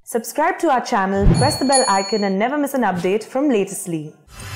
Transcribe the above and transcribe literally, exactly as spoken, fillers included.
Subscribe to our channel, press the bell icon and never miss an update from Latestly.